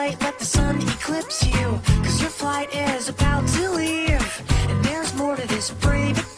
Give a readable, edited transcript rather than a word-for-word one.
light, let the sun eclipse you, 'cause your flight is about to leave. And there's more to this brave